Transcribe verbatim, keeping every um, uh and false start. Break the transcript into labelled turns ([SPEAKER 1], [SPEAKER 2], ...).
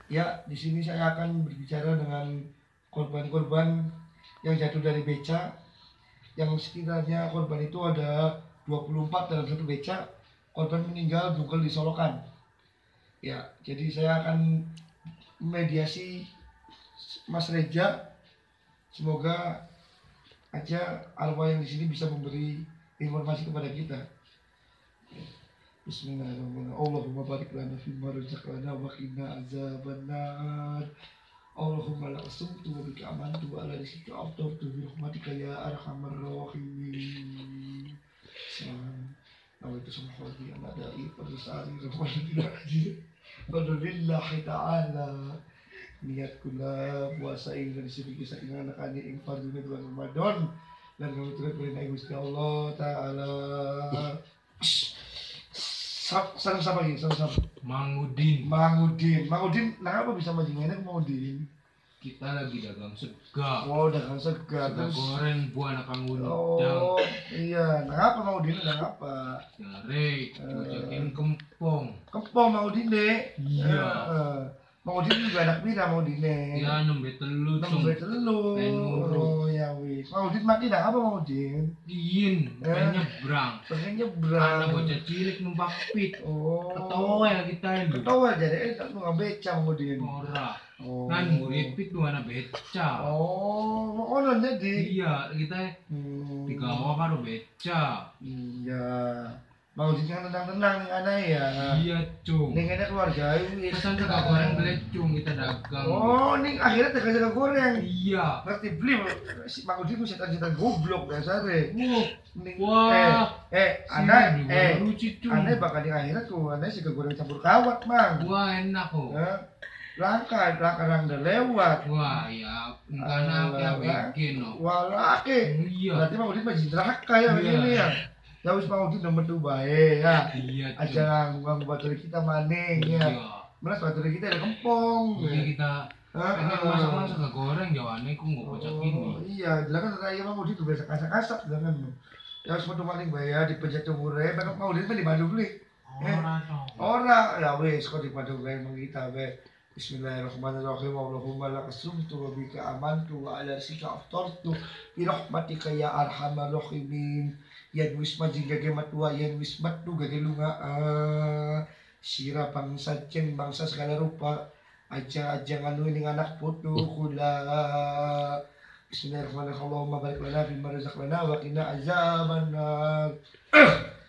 [SPEAKER 1] Ya, di sini saya akan berbicara dengan korban-korban yang jatuh dari beca, yang sekiranya korban itu ada dua puluh empat dalam satu beca, korban meninggal Google di Solokan. Ya, jadi saya akan mediasi Mas Reja, semoga aja arwah yang di sini bisa memberi informasi kepada kita. Bismillahirrahmanirrahim. Allahumma barik lana fimma razaqtana wa qina azabannar. Allahumma la asumtu wa bika amantu wa ala rizqika aftartu bi rahmatika ya arhamar rahimin. Nawaitu samhudi an adai perisari rahmatullahi Alhamdulillahi ta'ala. Niatkulah puasa ing dari sini kisah ing anak-anak ing fardune bulan Ramadan dan kami turut berinai Gusti Allah Ta'ala. Salam siapa lagi? Salam siapa?
[SPEAKER 2] Mang Udin.
[SPEAKER 1] Mang Udin. Mang Udin, nah apa bisa majing enak Mang Udin?
[SPEAKER 2] Kita lagi dagang sega.
[SPEAKER 1] Oh, dagang sega.
[SPEAKER 2] Sega
[SPEAKER 1] Terus
[SPEAKER 2] goreng buah anak Kang Udin.
[SPEAKER 1] oh, iya. Nah apa Mang Udin? Nah apa?
[SPEAKER 2] Cari, dibacakin kempong.
[SPEAKER 1] Kempong Mang Udin deh.
[SPEAKER 2] Iya.
[SPEAKER 1] Uh, Mang Udin juga anak pira Mang Udin deh.
[SPEAKER 2] Ya nembe telu.
[SPEAKER 1] Nembe telu. Oh ya wis. Mang Udin mati dah apa Mang Udin?
[SPEAKER 2] Diin, pengen nyebrang.
[SPEAKER 1] Pengen nyebrang.
[SPEAKER 2] Ada bocah cilik numpak pit.
[SPEAKER 1] Oh.
[SPEAKER 2] Ketawa ya kita ini.
[SPEAKER 1] Ketawa jadi eh tak nggak beca Mang Udin.
[SPEAKER 2] Ora.
[SPEAKER 1] Oh.
[SPEAKER 2] Kan murid pit dua anak beca.
[SPEAKER 1] Oh, oh non jadi.
[SPEAKER 2] Iya, kita
[SPEAKER 1] Hmm.
[SPEAKER 2] digawa karo beca.
[SPEAKER 1] Iya. Mau jadi tenang-tenang nih anak ya.
[SPEAKER 2] Iya, cung.
[SPEAKER 1] Nih ada keluarga ini.
[SPEAKER 2] Pesan sega goreng belecung kita dagang.
[SPEAKER 1] Oh, nih akhirnya tega jaga goreng.
[SPEAKER 2] Iya.
[SPEAKER 1] Ngerti beli si Mang Udin setan-setan goblok dasare.
[SPEAKER 2] Wah.
[SPEAKER 1] Nih,
[SPEAKER 2] Wah.
[SPEAKER 1] eh, eh, anak, eh,
[SPEAKER 2] lucu cung.
[SPEAKER 1] anak bakal di akhirat tuh, anak sega goreng campur kawat, Mang.
[SPEAKER 2] Wah, enak kok.
[SPEAKER 1] Eh, langka, langka yang udah lewat.
[SPEAKER 2] Wah, ya, karena aku yang bikin loh.
[SPEAKER 1] Wah, laki.
[SPEAKER 2] Iya.
[SPEAKER 1] Berarti Mang Udin masih neraka ya begini ya. Ya wis Mang Udin nomor tuh baik ya.
[SPEAKER 2] Iya, cung.
[SPEAKER 1] Aja nggang baterai kita maning ya.
[SPEAKER 2] Iya.
[SPEAKER 1] Melas baterai kita ada kempong.
[SPEAKER 2] Iya, kita
[SPEAKER 1] Ah,
[SPEAKER 2] pengen
[SPEAKER 1] ah.
[SPEAKER 2] masak-masak gak goreng jawabannya aku nggak kocak
[SPEAKER 1] Oh,
[SPEAKER 2] ini.
[SPEAKER 1] iya, jangan raya Mang Udin tuh biasa kasak-kasak jangan. Ya wis metu maning bae ya dipencet umure, ben Mang Udin kan di Bandung beli.
[SPEAKER 2] Ora dong.
[SPEAKER 1] Ora, ya wis kok di Bandung bae mang kita bae. Bismillahirrahmanirrahim. Allahumma lakasumtu wa bika amantu wa ala rizqika aftartu bi rahmatika ya arhamar rahimin. Yan wis majing gage matua yan wis matu gage lunga ah. Sira bangsa ceng bangsa segala rupa aja-aja nganu ning anak putu kula. Bismillahirrahmanirrahim. Allahumma barik lana fi ma razaqtana wa qina azabannar.